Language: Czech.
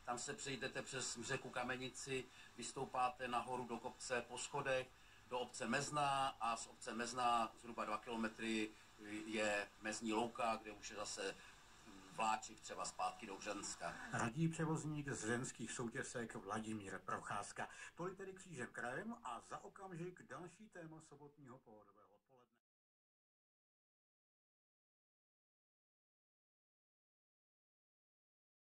tam se přejdete přes řeku Kamenici, vystoupáte nahoru do kopce po schodech, do obce Mezná a z obce Mezná zhruba 2 kilometry je mezní louka, kde už je zase vláčik třeba zpátky do Hřenska. Radí převozník z ženských soutěsek Vladimír Procházka. Tolik tedy křížem krajem a za okamžik další téma sobotního pohodového.